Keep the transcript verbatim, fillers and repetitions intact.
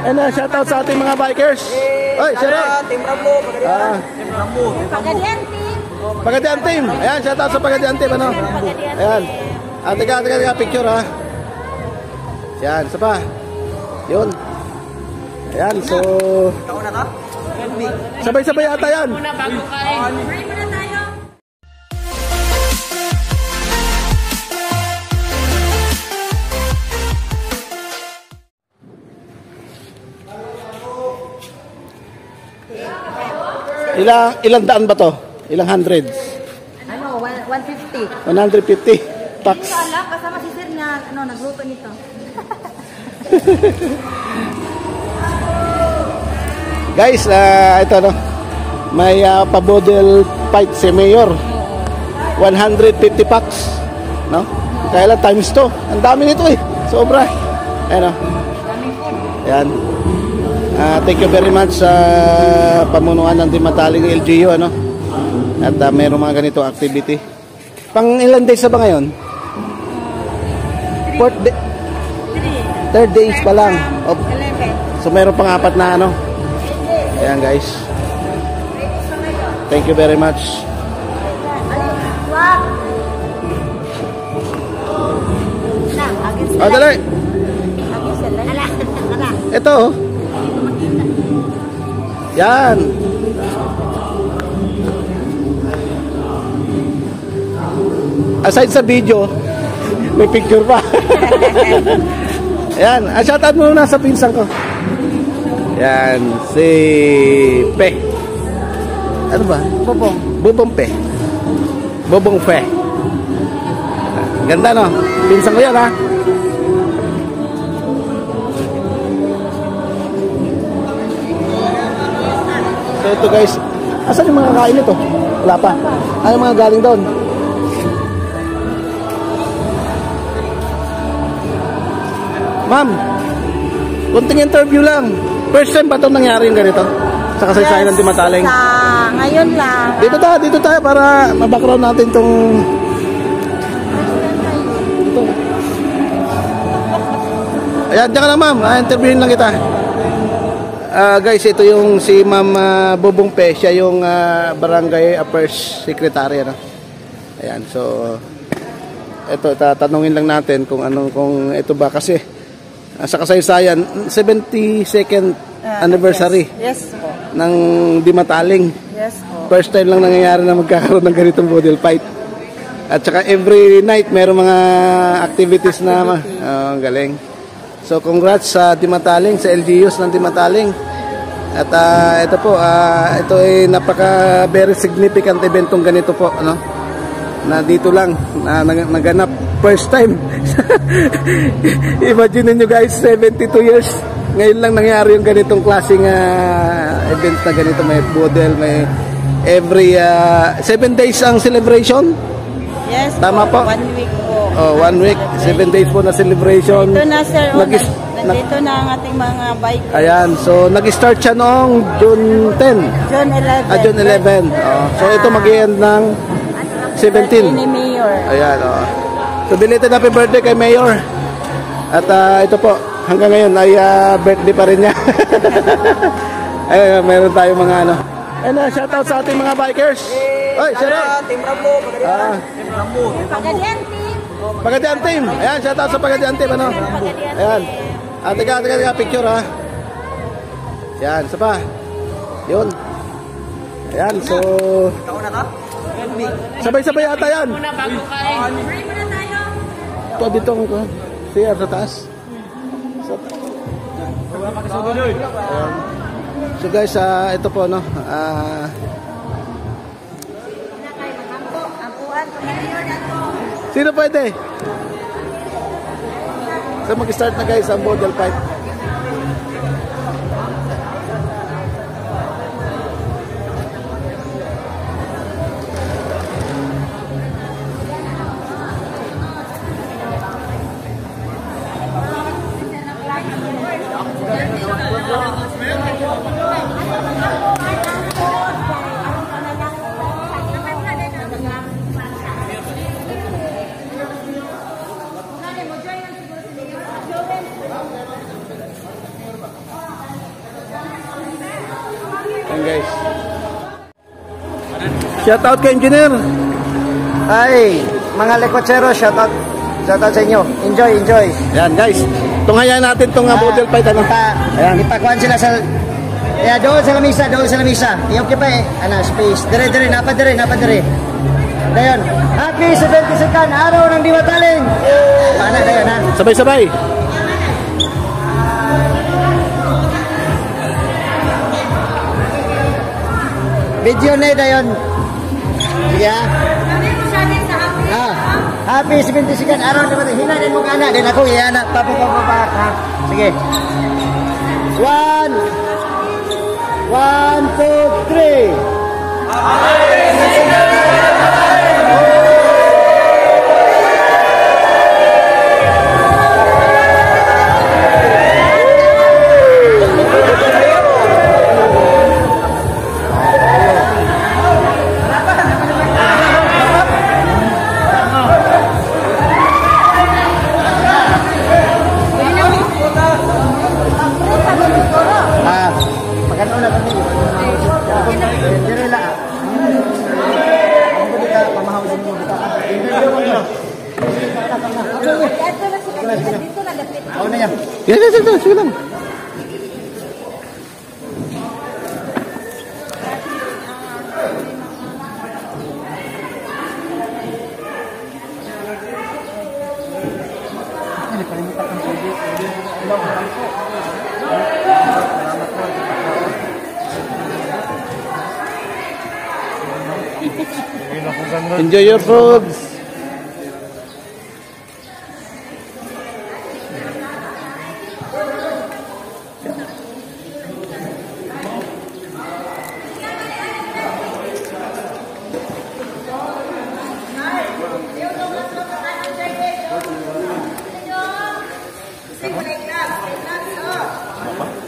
And uh, shout out sa ating mga bikers. Oy, shout out. Team Rambo, Pagadian. Ah, Team Rambo. Pagadian team. Pagadian team. Ayan, shout out sa Pagadian team, ano? Ayan. Ah, teka, teka, teka, picture ha. Yan, isa pa. Yun. Ayan, so Ikaw na ka? sabay-sabay yata yan. Muna bago kain. Pray muna tayo. Ilang, ilang daan ba to? Ilang hundreds? Ano, one fifty. one fifty. Tax. Hindi ko alam, kasama si Sir na ano, nagluto nito. Guys, uh, ito no. May uh, pa-model fight si Mayor. one fifty packs. No? Kaya lang times two. Ang dami nito eh. Sobra. Ayan o. Ayan. Uh, thank you very much sa uh, pamunuan ng Dimataling L G U, ano? At uh, mayroong mga ganito activity. Pang ilan days na ba ngayon? Fourth day. Third days pa lang. Oh. So mayroon pang apat na ano. Ayan guys. Thank you very much. Oh, dali. Ito oh. Yan. Aside sa video, may picture pa. Yan. Ah, shoutout muna sa pinsan ko. Yan. Si Pe. Ano ba? Bobong. Bobong Pe. Bobong Pe. Ganda no? Pinsan ko yan ha. So ito guys, asan yung mga kain nito? Wala pa. Ano yung mga galing doon? Ma'am, kunting interview lang. First time ba itong nangyari yung ganito? Sa kasaysayan ng Dimataling? Sa ngayon lang. Dito tayo, dito tayo para ma-background natin itong... Ito. Ayan, dyan ka lang ma'am. Ah, interviewin lang kita. Uh, guys, ito yung si Ma'am uh, Bobong Pe, siya yung uh, Barangay Affairs Secretary, ano? Ayan, so ito tatanungin lang natin kung ano, kung ito ba kasi uh, sa kasaysayan seventy-second uh, anniversary yes, yes, po. ng Dimataling. Yes, po. First time lang nangyayari na magkakaroon ng ganitong model fight. At saka every night mayroong mga activities Activity. na uh, galing. So congrats sa Dimataling, sa L G Us ng Dimataling. At uh, ito po, uh, ito ay napaka very significant eventong ganito po, ano? Na dito lang na nag naganap first time. Imagine niyo guys, seventy-two years ngayon lang nangyari yung ganitong klaseng uh, event na ganito, may model, may every uh, seven days ang celebration. Yes, tama po. One week po. Oh, one week, seven days po na celebration. Ito na sir, Nag nandito na ang ating mga bike. Ayan, so nag-start siya noong June tenth. June eleventh. Ah, June eleventh. Oh, so ito mag-end ng seventeen. Ni Mayor. Ayan, oh. So belated happy birthday kay Mayor. At uh, ito po, hanggang ngayon ay uh, birthday pa rin niya. Ayun, meron tayong mga ano. And uh, shout out sa ating mga bikers. Oy, shout out. Team Rambo, Pagadian. Ah, Team Rambo. Pagadian team. Pagadian team. Ayan, shout out sa Pagadian team, ano? Ayan. Ah, teka, teka, teka, picture ha. Yan, isa pa. Yun. Ayan, so Ikaw na ka? sabay-sabay yata yan. Muna bago kain. Pray muna tayo. Ito dito ko. Siya sa taas. So, so guys, uh, ito po no. Ah uh, sino pwede? So mag-start na guys ang model fight. Ayan guys. Shout out kay engineer. Ay, mga lekotsero, shout out. Shout out sa inyo. Enjoy, enjoy. Ayan guys. Tunghayan natin tong uh, model fight ano. Ipa, Ayan. ipakuhan sila sa... Yeah, doon sa lamisa, doon sa lamisa. I-occupy, ano, space. Dire, dire, napa dire, napa dire. Dayon. Happy seventy-second araw ng Diwataling. Paano, dayon, ha? Sabay-sabay. Video na dayon. Sige, ha? Kami mo sabi sa happy. Ah, happy seventy-second araw ng Diwataling. Hinanin mo ka na. Din ako, iyan na. Papapapapak, ha? Sige. One. One, two, three. Ah, maganda na kami. Dire la. Ang dito pamahawin mo dito. Interview mo na. Ito na sila. Dito na dapit. Ako na yan. Yan, yan, yan. Sige lang. Enjoy your food. Sige, like that. Like that.